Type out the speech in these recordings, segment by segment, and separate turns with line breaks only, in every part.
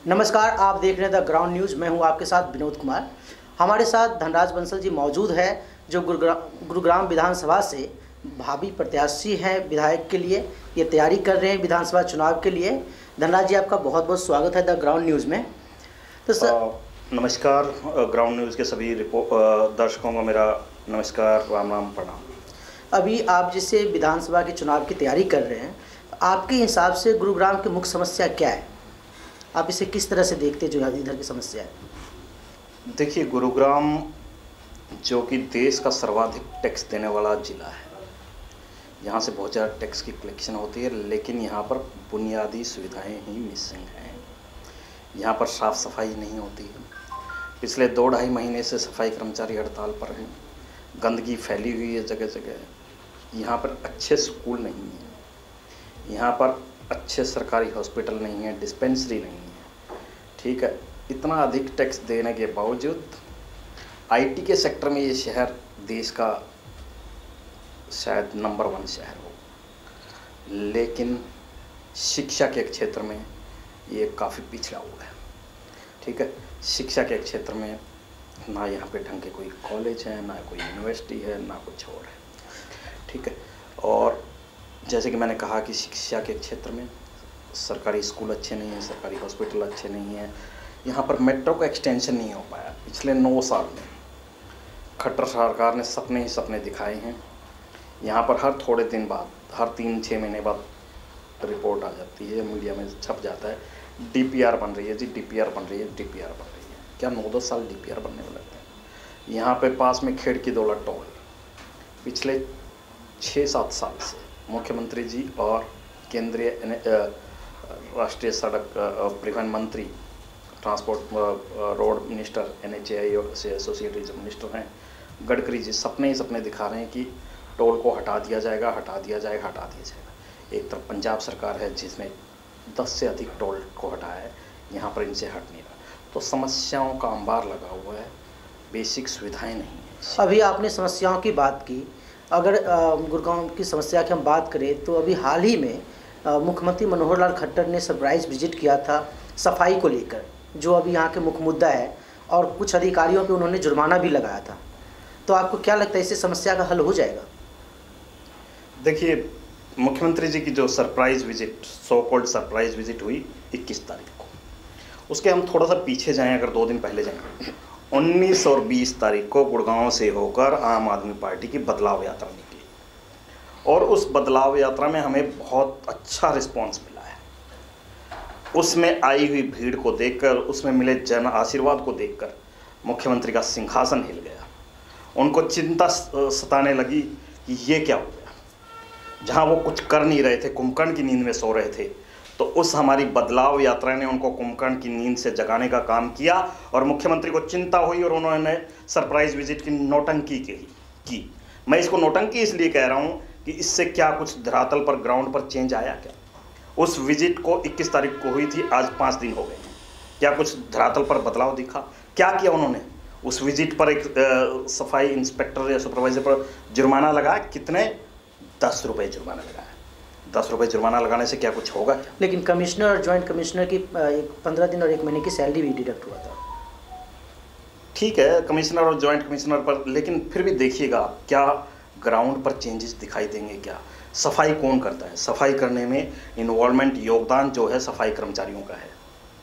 नमस्कार, आप देख रहे हैं द ग्राउंड न्यूज़। मैं हूं आपके साथ विनोद कुमार। हमारे साथ धनराज बंसल जी मौजूद है, जो गुरुग्राम विधानसभा से भावी प्रत्याशी हैं विधायक के लिए। ये तैयारी कर रहे हैं विधानसभा चुनाव के लिए। धनराज जी, आपका बहुत बहुत स्वागत है द ग्राउंड न्यूज़ में। तो सर
नमस्कार, ग्राउंड न्यूज़ के सभी दर्शकों को मेरा नमस्कार, राम राम, प्रणाम।
अभी आप जिससे विधानसभा के चुनाव की तैयारी कर रहे हैं, आपके हिसाब से गुरुग्राम की मुख्य समस्या क्या है? आप इसे किस तरह से देखते हैं, जो इधर की समस्या है?
देखिए, गुरुग्राम जो कि देश का सर्वाधिक टैक्स देने वाला ज़िला है, यहाँ से बहुत ज़्यादा टैक्स की कलेक्शन होती है, लेकिन यहाँ पर बुनियादी सुविधाएं ही मिसिंग हैं। यहाँ पर साफ़ सफाई नहीं होती है। पिछले 2-2.5 महीने से सफाई कर्मचारी हड़ताल पर हैं। गंदगी फैली हुई है जगह जगह। यहाँ पर अच्छे स्कूल नहीं हैं, यहाँ पर अच्छे सरकारी हॉस्पिटल नहीं है, डिस्पेंसरी नहीं है। ठीक है, इतना अधिक टैक्स देने के बावजूद आईटी के सेक्टर में ये शहर देश का शायद नंबर 1 शहर हो, लेकिन शिक्षा के क्षेत्र में ये काफ़ी पिछड़ा हुआ है। ठीक है, शिक्षा के क्षेत्र में ना यहाँ पे ढंग के कोई कॉलेज है, ना कोई यूनिवर्सिटी है, ना कुछ और है। ठीक है, और जैसे कि मैंने कहा कि शिक्षा के क्षेत्र में सरकारी स्कूल अच्छे नहीं हैं, सरकारी हॉस्पिटल अच्छे नहीं हैं। यहाँ पर मेट्रो का एक्सटेंशन नहीं हो पाया। पिछले 9 साल में खट्टर सरकार ने सपने ही सपने दिखाए हैं। यहाँ पर हर थोड़े दिन बाद, हर 3-6 महीने बाद रिपोर्ट आ जाती है, मीडिया में छप जाता है, डीपीआर बन रही है जी, डीपीआर बन रही है, डीपीआर बन रही है। क्या 9-10 साल डीपीआर बनने में लगते हैं? यहाँ पे पास में खेड़ की दौला टोल पिछले 6-7 साल से मुख्यमंत्री जी और केंद्रीय राष्ट्रीय सड़क परिवहन मंत्री, ट्रांसपोर्ट रोड मिनिस्टर, NHAI से एसोसिएटेड जो मिनिस्टर हैं, गडकरी जी, सपने ही सपने दिखा रहे हैं कि टोल को हटा दिया जाएगा, हटा दिया जाएगा, हटा दिया जाएगा। एक तरफ पंजाब सरकार है जिसने 10 से अधिक टोल को हटाया है, यहाँ पर इनसे हट नहीं रहा। तो समस्याओं का अंबार लगा हुआ है, बेसिक सुविधाएं नहीं है।
अभी आपने समस्याओं की बात की। अगर गुरुग्राम की समस्या की हम बात करें तो अभी हाल ही में मुख्यमंत्री मनोहर लाल खट्टर ने सरप्राइज विजिट किया था सफाई को लेकर, जो अभी यहाँ के मुख्य मुद्दा है, और कुछ अधिकारियों पे उन्होंने जुर्माना भी लगाया था। तो आपको क्या लगता है, इससे समस्या का हल हो जाएगा?
देखिए, मुख्यमंत्री जी की जो surprise visit, so called surprise visit हुई 21 तारीख को, उसके हम थोड़ा सा पीछे जाएं, अगर 2 दिन पहले जाएं, 19 और 20 तारीख को गुड़गांव से होकर आम आदमी पार्टी की बदलाव यात्रा निकली, और उस बदलाव यात्रा में हमें बहुत अच्छा रिस्पॉन्स मिला है। उसमें आई हुई भीड़ को देखकर, उसमें मिले जन आशीर्वाद को देखकर मुख्यमंत्री का सिंहासन हिल गया। उनको चिंता सताने लगी कि ये क्या हो गया। जहाँ वो कुछ कर नहीं रहे थे, कुंभकर्ण की नींद में सो रहे थे, तो उस हमारी बदलाव यात्रा ने उनको कुंभकर्ण की नींद से जगाने का काम किया, और मुख्यमंत्री को चिंता हुई और उन्होंने सरप्राइज विजिट की नौटंकी की। मैं इसको नौटंकी इसलिए कह रहा हूँ कि इससे क्या कुछ धरातल पर, ग्राउंड पर चेंज आया क्या? उस विजिट को 21 तारीख को हुई थी, आज 5 दिन हो गए हैं। क्या कुछ धरातल पर बदलाव दिखा? क्या किया उन्होंने? उस विजिट पर एक सफाई इंस्पेक्टर या सुपरवाइजर पर जुर्माना लगा। कितने? 10 रुपये जुर्माना लगाया। 10 रुपये जुर्माना लगाने से क्या कुछ होगा?
लेकिन कमिश्नर और ज्वाइंट कमिश्नर की 15 दिन और 1 महीने की सैलरी भी डिडक्ट हुआ था।
ठीक है, कमिश्नर और ज्वाइंट कमिश्नर पर, लेकिन फिर भी देखिएगा क्या ग्राउंड पर चेंजेस दिखाई देंगे क्या? सफाई कौन करता है? सफाई करने में इन्वॉल्वमेंट, योगदान जो है सफाई कर्मचारियों का है।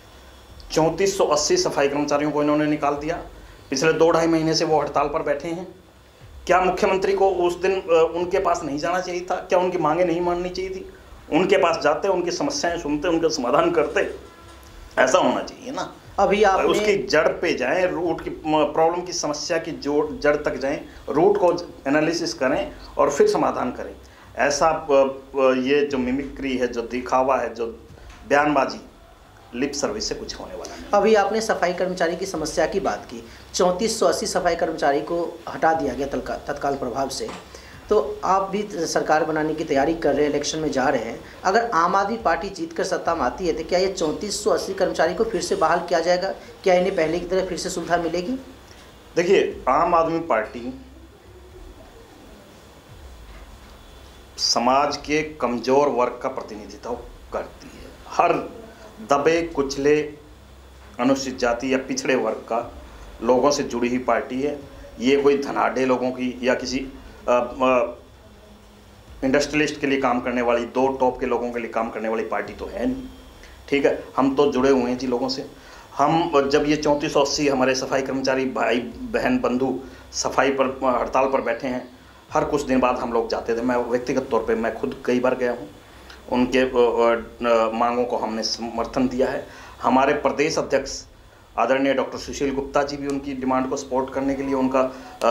3480 सफाई कर्मचारियों को इन्होंने निकाल दिया। पिछले 2-2.5 महीने से वो हड़ताल पर बैठे हैं। क्या मुख्यमंत्री को उस दिन उनके पास नहीं जाना चाहिए था? क्या उनकी मांगें नहीं माननी चाहिए थी? उनके पास जाते, उनकी समस्याएं सुनते, उनका समाधान करते। ऐसा होना चाहिए ना।
अभी आप
उसकी जड़ पे जाएं, रूट की प्रॉब्लम की, समस्या की जड़ तक जाएं, रूट को एनालिसिस करें और फिर समाधान करें। ऐसा ये जो मिमिक्री है, जो दिखावा है, जो बयानबाजी, लिप सर्विस से कुछ होने वाला नहीं।
अभी आपने सफाई कर्मचारी की समस्या की बात की। 3480 सफाई कर्मचारी को हटा दिया गया तत्काल प्रभाव से। तो आप भी सरकार बनाने की तैयारी कर रहे हैं, इलेक्शन में जा रहे हैं। अगर आम आदमी पार्टी जीतकर सत्ता में आती है तो क्या ये 3480 कर्मचारी को फिर से बहाल किया जाएगा? क्या इन्हें पहले की तरह फिर से सुविधा मिलेगी?
देखिए, आम आदमी पार्टी समाज के कमज़ोर वर्ग का प्रतिनिधित्व करती है। हर दबे कुचले अनुसूचित जाति या पिछड़े वर्ग का लोगों से जुड़ी हुई पार्टी है। ये कोई धनाढ़े लोगों की या किसी इंडस्ट्रियलिस्ट के लिए काम करने वाली, दो टॉप के लोगों के लिए काम करने वाली पार्टी तो है नहीं। ठीक है, हम तो जुड़े हुए हैं जी लोगों से। हम जब ये 3480 हमारे सफाई कर्मचारी भाई बहन बंधु सफाई पर हड़ताल पर बैठे हैं, हर कुछ दिन बाद हम लोग जाते थे। मैं व्यक्तिगत तौर पे मैं खुद कई बार गया हूँ, उनके मांगों को हमने समर्थन दिया है। हमारे प्रदेश अध्यक्ष आदरणीय डॉक्टर सुशील गुप्ता जी भी उनकी डिमांड को सपोर्ट करने के लिए, उनका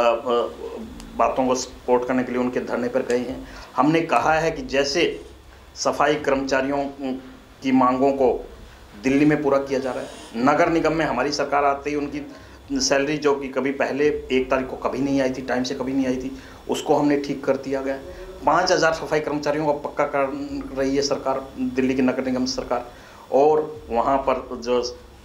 बातों को सपोर्ट करने के लिए उनके धरने पर गए हैं। हमने कहा है कि जैसे सफाई कर्मचारियों की मांगों को दिल्ली में पूरा किया जा रहा है, नगर निगम में हमारी सरकार आते ही उनकी सैलरी जो कि कभी पहले 1 तारीख को कभी नहीं आई थी, टाइम से कभी नहीं आई थी, उसको हमने ठीक कर दिया गया। 5000 सफाई कर्मचारियों को पक्का कर रही है सरकार, दिल्ली की नगर निगम सरकार। और वहाँ पर जो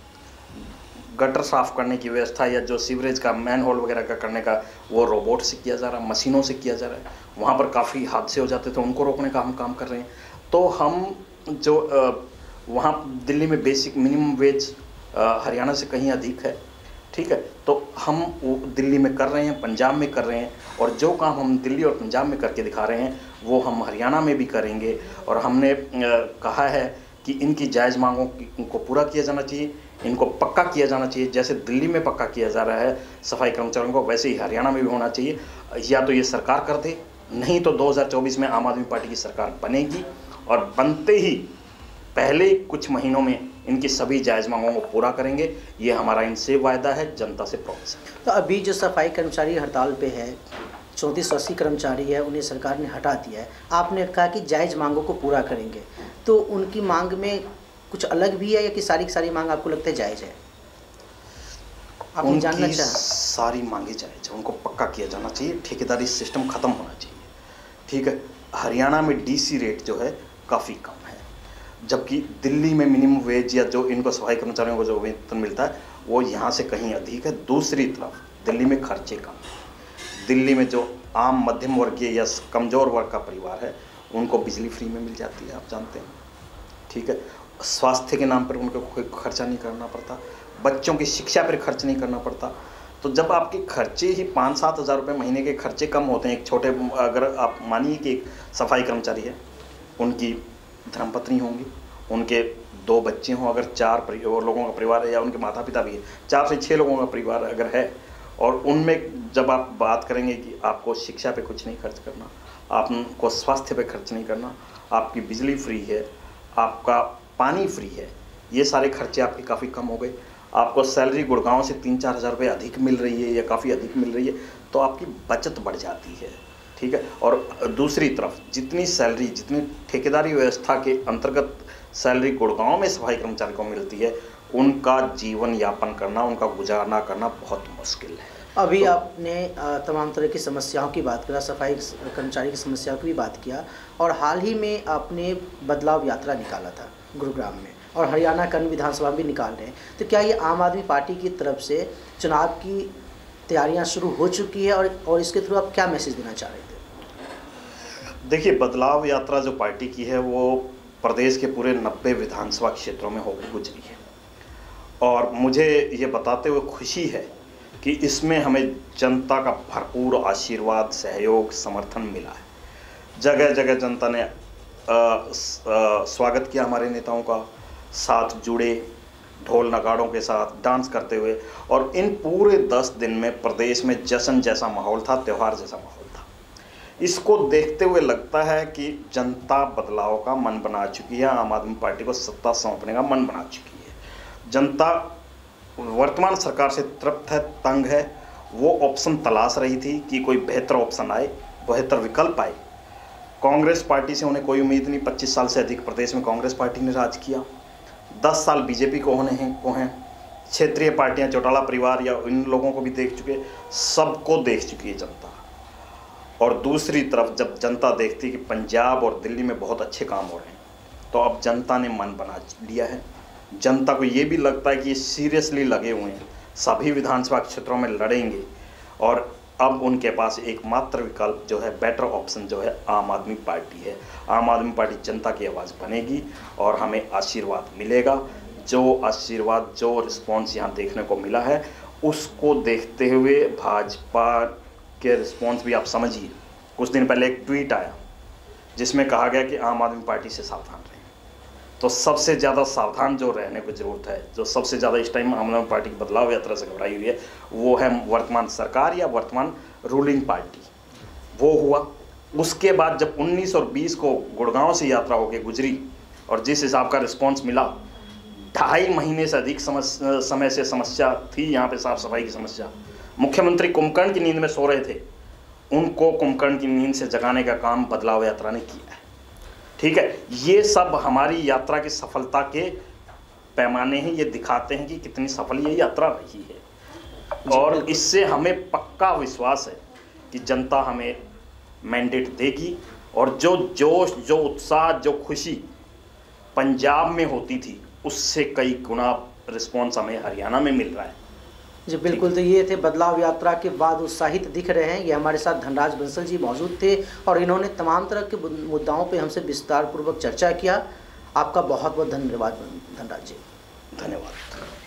गटर साफ करने की व्यवस्था या जो सीवरेज का मैन होल वगैरह का करने का, वो रोबोट से किया जा रहा है, मशीनों से किया जा रहा है। वहाँ पर काफ़ी हादसे हो जाते थे, उनको रोकने का हम काम कर रहे हैं। तो हम जो वहाँ दिल्ली में बेसिक मिनिमम वेज हरियाणा से कहीं अधिक है, ठीक है, तो हम वो दिल्ली में कर रहे हैं, पंजाब में कर रहे हैं, और जो काम हम दिल्ली और पंजाब में करके दिखा रहे हैं वो हम हरियाणा में भी करेंगे। और हमने कहा है कि इनकी जायज़ मांगों को पूरा किया जाना चाहिए, इनको पक्का किया जाना चाहिए। जैसे दिल्ली में पक्का किया जा रहा है सफाई कर्मचारियों को, वैसे ही हरियाणा में भी होना चाहिए। या तो ये सरकार कर दे, नहीं तो 2024 में आम आदमी पार्टी की सरकार बनेगी, और बनते ही पहले कुछ महीनों में इनकी सभी जायज़ मांगों को पूरा करेंगे। ये हमारा इनसे वायदा है, जनता से प्रॉमिस है।
तो अभी जो सफाई कर्मचारी हड़ताल पे है, 3480 कर्मचारी है, उन्हें सरकार ने हटा दिया है। आपने कहा कि जायज़ मांगों को पूरा करेंगे, तो उनकी मांग में कुछ अलग भी है या कि सारी की सारी मांग आपको लगता है जायज़ है? आप जानना चाहें।
सारी मांगे जायज़ है, उनको पक्का किया जाना चाहिए, ठेकेदारी सिस्टम ख़त्म होना चाहिए। ठीक है, हरियाणा में डीसी रेट जो है काफ़ी कम है, जबकि दिल्ली में मिनिमम वेज या जो इनको सफाई कर्मचारियों को जो वेतन मिलता है वो यहाँ से कहीं अधिक है। दूसरी तरफ दिल्ली में खर्चे कम है। दिल्ली में जो आम मध्यम वर्गीय या कमज़ोर वर्ग का परिवार है उनको बिजली फ्री में मिल जाती है, आप जानते हैं। ठीक है, स्वास्थ्य के नाम पर उनको कोई खर्चा नहीं करना पड़ता, बच्चों की शिक्षा पर खर्च नहीं करना पड़ता। तो जब आपके खर्चे ही 5-7 हज़ार रुपये महीने के खर्चे कम होते हैं, एक छोटे, अगर आप मानिए कि एक सफाई कर्मचारी है, उनकी धर्मपत्नी होंगी, उनके 2 बच्चे हों, अगर 4 लोगों का परिवार है, या उनके माता पिता भी है, 4 से 6 लोगों का परिवार अगर है, और उनमें जब आप बात करेंगे कि आपको शिक्षा पे कुछ नहीं खर्च करना, आपको स्वास्थ्य पे खर्च नहीं करना, आपकी बिजली फ्री है, आपका पानी फ्री है, ये सारे खर्चे आपके काफ़ी कम हो गए। आपको सैलरी गुड़गांव से 3-4 हज़ार रुपये अधिक मिल रही है या काफ़ी अधिक मिल रही है, तो आपकी बचत बढ़ जाती है। ठीक है, और दूसरी तरफ जितनी सैलरी, जितनी ठेकेदारी व्यवस्था के अंतर्गत सैलरी गुड़गांव में सफाई कर्मचारी को मिलती है, उनका जीवन यापन करना, उनका गुजारना करना बहुत मुश्किल है।
अभी आपने तमाम तरह की समस्याओं की बात करा, सफाई कर्मचारी की समस्याओं की भी बात किया, और हाल ही में आपने बदलाव यात्रा निकाला था गुरुग्राम में, और हरियाणा का विधानसभा भी निकाल रहे हैं। तो क्या ये आम आदमी पार्टी की तरफ से चुनाव की तैयारियां शुरू हो चुकी है, और इसके थ्रू आप क्या मैसेज देना चाह रहे थे?
देखिए, बदलाव यात्रा जो पार्टी की है वो प्रदेश के पूरे 90 विधानसभा क्षेत्रों में होकर गुजरी है, और मुझे ये बताते हुए खुशी है कि इसमें हमें जनता का भरपूर आशीर्वाद, सहयोग, समर्थन मिला है। जगह जगह जनता ने स्वागत किया हमारे नेताओं का, साथ जुड़े ढोल नगाड़ों के साथ डांस करते हुए, और इन पूरे 10 दिन में प्रदेश में जश्न जैसा माहौल था, त्यौहार जैसा माहौल था। इसको देखते हुए लगता है कि जनता बदलाव का मन बना चुकी है, आम आदमी पार्टी को सत्ता सौंपने का मन बना चुकी है। जनता वर्तमान सरकार से तृप्त है, तंग है, वो ऑप्शन तलाश रही थी कि कोई बेहतर ऑप्शन आए, बेहतर विकल्प आए। कांग्रेस पार्टी से उन्हें कोई उम्मीद नहीं, 25 साल से अधिक प्रदेश में कांग्रेस पार्टी ने राज किया, 10 साल बीजेपी को हैं, क्षेत्रीय पार्टियां, चौटाला परिवार या इन लोगों को भी देख चुके, सबको देख चुकी है जनता। और दूसरी तरफ जब जनता देखती कि पंजाब और दिल्ली में बहुत अच्छे काम हो रहे हैं, तो अब जनता ने मन बना लिया है। जनता को ये भी लगता है कि ये सीरियसली लगे हुए हैं, सभी विधानसभा क्षेत्रों में लड़ेंगे, और अब उनके पास एकमात्र विकल्प जो है, बेटर ऑप्शन जो है, आम आदमी पार्टी है। आम आदमी पार्टी जनता की आवाज़ बनेगी और हमें आशीर्वाद मिलेगा। जो आशीर्वाद, जो रिस्पॉन्स यहाँ देखने को मिला है, उसको देखते हुए भाजपा के रिस्पॉन्स भी आप समझिए। कुछ दिन पहले एक ट्वीट आया जिसमें कहा गया कि आम आदमी पार्टी से सावधान रहें। तो सबसे ज़्यादा सावधान जो रहने की ज़रूरत है, जो सबसे ज़्यादा इस टाइम आम आदमी पार्टी की बदलाव यात्रा से घबराई हुई है, वो है वर्तमान सरकार या वर्तमान रूलिंग पार्टी। वो हुआ उसके बाद जब 19 और 20 को गुड़गांव से यात्रा होकर गुजरी और जिस हिसाब का रिस्पॉन्स मिला, 2.5 महीने से अधिक समय से समस्या थी यहाँ पे साफ सफाई की समस्या। मुख्यमंत्री कुंभकर्ण की नींद में सो रहे थे, उनको कुंभकर्ण की नींद से जगाने का काम बदलाव यात्रा ने किया है। ठीक है, ये सब हमारी यात्रा की सफलता के पैमाने हैं, ये दिखाते हैं कि कितनी सफल ये यात्रा रही है। और इससे हमें पक्का विश्वास है कि जनता हमें मैंडेट देगी और जो जोश, जो उत्साह, जो खुशी पंजाब में होती थी, उससे कई गुना रिस्पॉन्स हमें हरियाणा में मिल रहा है।
जी बिल्कुल, तो ये थे बदलाव यात्रा के बाद उत्साहित दिख रहे हैं। ये हमारे साथ धनराज बंसल जी मौजूद थे और इन्होंने तमाम तरह के मुद्दाओं पे हमसे विस्तार पूर्वक चर्चा किया। आपका बहुत बहुत धन्यवाद धनराज जी।
धन्यवाद।